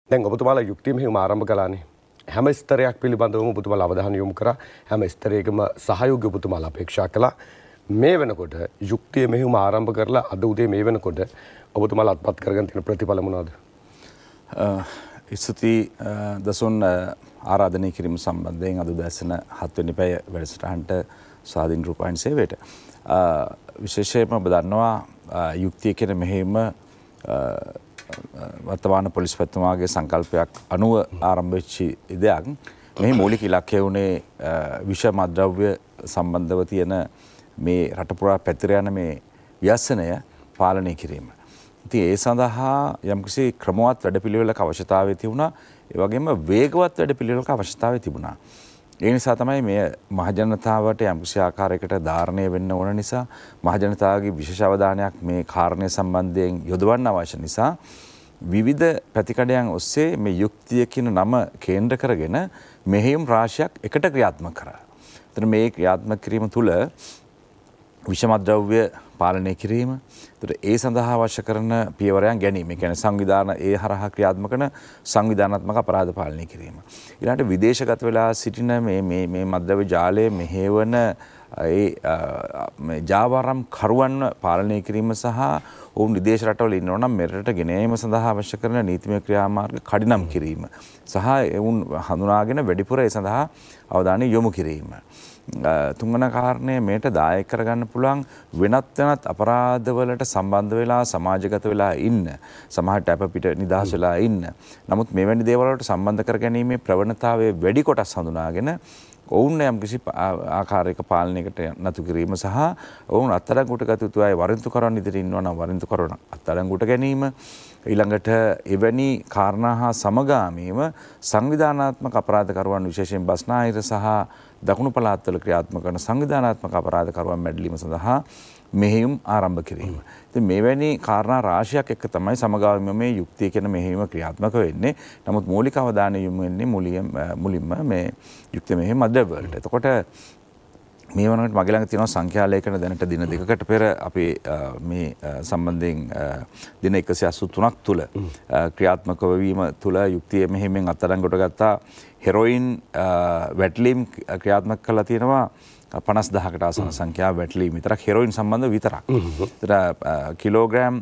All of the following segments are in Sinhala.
දැන් ඔබතුමාලා යුක්තිය මෙහෙම ආරම්භ කළානේ. හැම ස්තරයක් පිළිබඳවම ඔබතුමාලා අවධානය යොමු කරා. හැම ස්තරයකම සහයෝගය ඔබතුමාලා අපේක්ෂා කළා. මේ වෙනකොට යුක්තිය මෙහෙම ආරම්භ කරලා අද උදේ මේ වෙනකොට ඔබතුමාලා අත්පත් කරගෙන තියෙන ප්‍රතිඵල මොනවද? ස්තුති දසුන් ආරාධනය කිරීම සම්බන්ධයෙන් අද උදෑසන 7 වෙනි පැය වැඩසටහනට ස්වාධීන රූපවාහිනී සේවයට විශේෂයෙන්ම ඔබ දන්නවා යුක්තිය කියන මෙහෙම වර්තමාන පොලිස් පැතුමාගේ සංකල්පයක් අනුව ආරම්භ වෙච්ච දෙයක්. මේ මූලික ඉලක්කය වුණේ විෂ මද්ද්‍රව්‍ය සම්බන්ධව තියෙන මේ රට පුරා පැතිර යන මේ ව්‍යසනය පාලනය කිරීම. ඉතින් ඒ සඳහා යම්කිසි ක්‍රමවත් වැඩපිළිවෙලක අවශ්‍යතාවය තිබුණා. ඒ වගේම වේගවත් වැඩපිළිවෙලක අවශ්‍යතාවය තිබුණා. ඒ නිසා තමයි මේ මහජනතාවට යම්කිසි ආකාරයකට ධාරණය වෙන්න ඕන නිසා මහජනතාවගේ විශේෂ අවධානයක් මේ කාරණය සම්බන්ධයෙන් යොදවන්න අවශ්‍ය නිසා විවිධ පැතිකඩයන් ඔස්සේ මේ යුක්තිය කියන නම කේන්ද්‍ර කරගෙන මෙහෙයුම් රාශියක් එකට ක්‍රියාත්මක කරා. එතන මේ ක්‍රියාත්මක කිරීම තුළ විෂමද්‍රව්‍ය පාලනය කිරීම, ඒ සඳහා අවශ්‍ය කරන පියවරයන් ගැනීම, ඒ කියන්නේ සංවිධාන ඒ හරහා ක්‍රියාත්මක කරන සංවිධානාත්මක අපරාධ පාලනය කිරීම. ඊළඟට විදේශගත වෙලා සිටින මේ මද්ද්‍රව්‍ය ජාලය මෙහෙවන මේ ජාවාරම් කරුවන් පාලනය කිරීම සහ ඔවුන් විදේශ රටවල ඉන්නවා නම් මෙරටට ගෙන ඒම සඳහා අවශ්‍ය කරන නීතිමය ක්‍රියාමාර්ග කඩිනම් කිරීම සහ ඔවුන් හඳුනාගෙන වැඩිපුර ඒ සඳහා අවධානය යොමු කිරීම. තුන්වන කාරණය මේට දායක කරගන්න පුළුවන් වෙනත් අපරාධවලට සම්බන්ධ වෙලා සමාජගත වෙලා ඉන්න, සමහරට අප පිට නිදහස් වෙලා ඉන්න. නමුත් මෙවැනි දේවල් වලට සම්බන්ධ කරගැනීමේ ප්‍රවණතාවයේ වැඩි කොටස් හඳුනාගෙන ඔවුන් යම්කිසි ආකාරයක පාලනයකට නතු කිරීම සහ ඔවුන් අත්අඩංගුවට ගත යුතු අය වරින්තු කරවන්න ඉදිරිය ඉන්නවා නම් වරින්තු කරවන අත්අඩංගුවට ගැනීම, ඊළඟට එවැනි කාරණා හා සමගාමීව සංවිධානාත්මක අපරාධකරුවන් විශේෂයෙන් බස්නාහිර සහ දකුණු පළාත්වල ක්‍රියාත්මක කරන සංවිධානාත්මක අපරාධකරුවන් මැඩලීම සඳහා මෙහෙයුම් ආරම්භ කිරීම. ඉතින් මෙවැනි කාරණා රාශියක් එක්ක තමයි සමගාමීව මේ යුක්තිය කියන මෙහෙයුම ක්‍රියාත්මක වෙන්නේ. නමුත් මූලික අවධානය යොමු වෙන්නේ මුලින්ම මේ යුක්තිය මෙහෙයුම් මද්ද්‍රව්‍ය වලට. එතකොට මේ වුණාට මගේ ළඟ තියෙනවා සංඛ්‍යා ලේඛන දැනට දින දෙකකට පෙර අපි මේ සම්බන්ධයෙන් දින 183ක් තුල ක්‍රියාත්මක වීම තුල යුක්තිය මෙහෙයුමෙන් අත්අඩංගුවට ගත්තා හෙරොයින් වැටලීම් ක්‍රියාත්මක කළා තියෙනවා 50,000කට ආසන්න සංඛ්‍යාව වැටලීම් විතරක් හෙරොයින් සම්බන්ධ විතරක්. ඒතර කිලෝග්‍රෑම්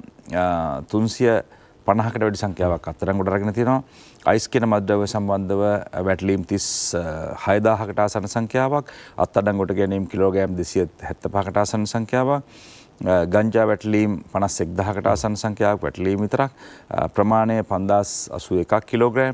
350කට වැඩි සංඛ්‍යාවක් අත්අඩංගුවට අරගෙන තියෙනවා. අයිස් කියන මද්ද්‍රව්‍ය සම්බන්ධව වැටලීම් 36,000කට ආසන්න සංඛ්‍යාවක්, අත්අඩංගුවට ගැනීම කිලෝග්‍රෑම් 275කට ආසන්න සංඛ්‍යාවක්, ගංජා වැටලීම් 51,000කට ආසන්න සංඛ්‍යාවක් වැටලීම් විතරක්, ප්‍රමාණය 581ක් කිලෝග්‍රෑම්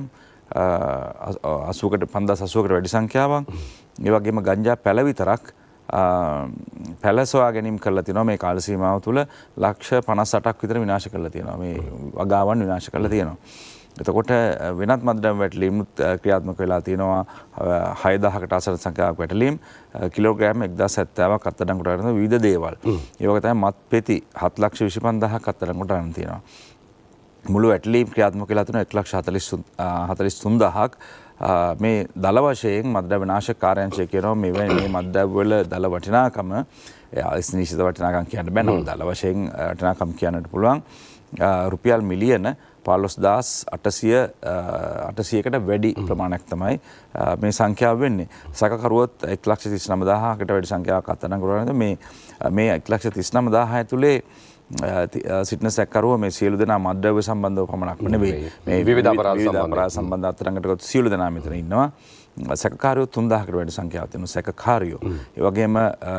580කට වැඩි සංඛ්‍යාවක්. ඒ වගේම ගංජා පැල විතරක් පැල සොයා ගැනීම කරලා තියෙනවා. මේ කාල සීමාව තුළ ලක්ෂ 58ක් විතර විනාශ කරලා තියෙනවා. මේ වගාවන් විනාශ කරලා තියෙනවා. එතකොට වෙනත් මද්ද්‍රව්‍ය වැටලීම්නුත් ක්‍රියාත්මක වෙලා තියෙනවා 6,000කට ආසන්න සංඛ්‍යාවක් වැටලීම්, කිලෝග්‍රෑම් 1,070ක් අත්අඩංගුවට අරගෙන විවිධ දේවල්. ඒ වගේ තමයි මත් පෙති 7,25,000ක් අත්අඩංගුවට අරන් තියෙනවා. මුළු වැටලීම් ක්‍රියාත්මක වෙලා තියෙනවා 1,43,000ක්. මේ දල වශයෙන් මද්ද්‍රව්‍ය නාශක කාර්යාංශය කියනවා මේ මද්ද්‍රව්‍ය වල දල වටිනාකම නිශ්චිත වටිනාකම් කියන්න බෑ. නමුත් දල වශයෙන් වටිනාකම් කියන්නට පුළුවන් රුපියල් මිලියන 15,800කට වැඩි ප්‍රමාණයක් තමයි මේ සංඛ්‍යාව වෙන්නේ. සැකකරුවොත් 1,39,000කට වැඩි සංඛ්‍යාවක් අත්අඩංගුවට අරගෙන මේ 1,39,000 ඇතුලේ සිටින සැකකරුව මේ සියලු දෙනා මද්ද්‍රව්‍ය සම්බන්ධව පමණක් නෙවෙයි මේ විවිධ අපරාධ සම්බන්ධ අත්අඩංගුවට ගත් සියලු දෙනා මෙතන ඉන්නවා. සැකකාරයෝ 3,000කට වැඩි සංඛ්‍යාවක් තියෙනවා සැකකාරයෝ. ඒ වගේම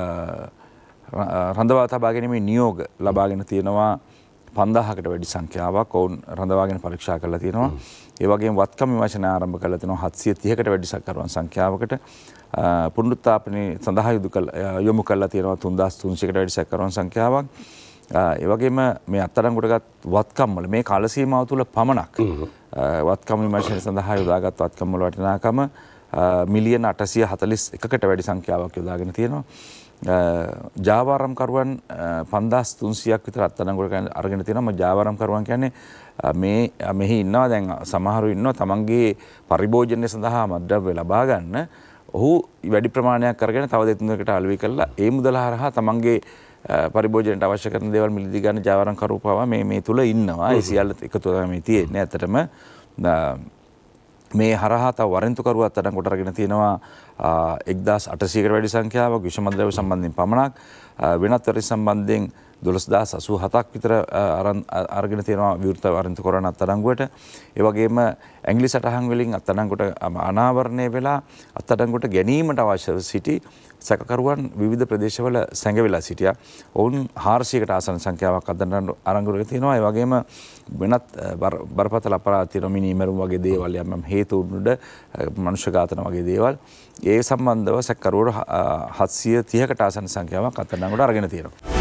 රඳවා තබා ගැනීමේ නියෝග ලබාගෙන තියෙනවා 5,000කට වැඩි සංඛ්‍යාවක් ඔවුන් රඳවාගෙන පරීක්ෂා කරලා තියෙනවා. ඒ වගේම වත්කම් විමර්ශන ආරම්භ කරලා තියෙනවා 730කට වැඩි සැකකරුවන් සංඛ්‍යාවකට. පුනරුත්ථාපනයේ සඳහා යොමු කරලා තියෙනවා 3,300කට වැඩි සැකකරුවන් සංඛ්‍යාවක්. ඒ වගේම මේ අත්අඩංගුවට ගත් වත්කම් වල මේ කාල සීමාව තුළ පමණක් වත්කම් විමර්ශනය සඳහා යොදාගත් වත්කම් වල වටිනාකම මිලියන 841කට වැඩි සංඛ්‍යාවක් යොදාගෙන තියෙනවා. ජාවාරම්කරුවන් 5,300ක් විතර අත්අඩංගුවට අරගෙන තියෙනවා. ජාවාරම්කරුවන් කියන්නේ මෙහි ඉන්නවා දැන් සමහරු ඉන්නවා තමන්ගේ පරිභෝජනය සඳහා මද්ද්‍රව්‍ය ලබා ගන්න. ඔහු වැඩි ප්‍රමාණයක් අරගෙන තව දෙතුනකට අලෙවි කළා ඒ මුදල හරහා තමන්ගේ පරිභෝජනයට අවශ්‍ය කරන දේවල් මිලදී ගන්න ජාවාරම්කරු පවා මේ තුල ඉන්නවා. ඒ සියල්ල එකතු වෙලා මේ තියෙන්නේ. ඇත්තටම මේ හරහා තව වරෙන්තුකරුවා අත්අඩංගුවට අරගෙන තියෙනවා 1800කට වැඩි සංඛ්‍යාවක් විෂමද්‍රව්‍ය සම්බන්ධයෙන් පමණක් වෙනත් වරින් සම්බන්ධයෙන් 12087ක් විතර අරගෙන තියෙනවා විවෘත වරෙන්තුකරුවන් අත්අඩංගුවට. ඒ වගේම ඇඟිලි සටහන් වලින් අත්අඩංගුවට අනාවරණය වෙලා අත්අඩංගුවට ගැනීමට අවශ්‍ය සිටි සැකකරුවන් විවිධ ප්‍රදේශවල සැඟවිලා සිටියා. ඔවුන් 400කට ආසන්න සංඛ්‍යාවක් අත්අඩංගුවට තියෙනවා. ඒ වගේම වෙනත් බරපතල අපරාධ තියෙනවා මිනීමරුම් වගේ දේවල් යම් හේතුන් උඩ මනුෂ්‍ය ඝාතන වගේ දේවල්. ඒ සම්බන්ධව සැකකරුවෝ 730කට ආසන්න සංඛ්‍යාවක් අත්අඩංගුවට අරගෙන තියෙනවා.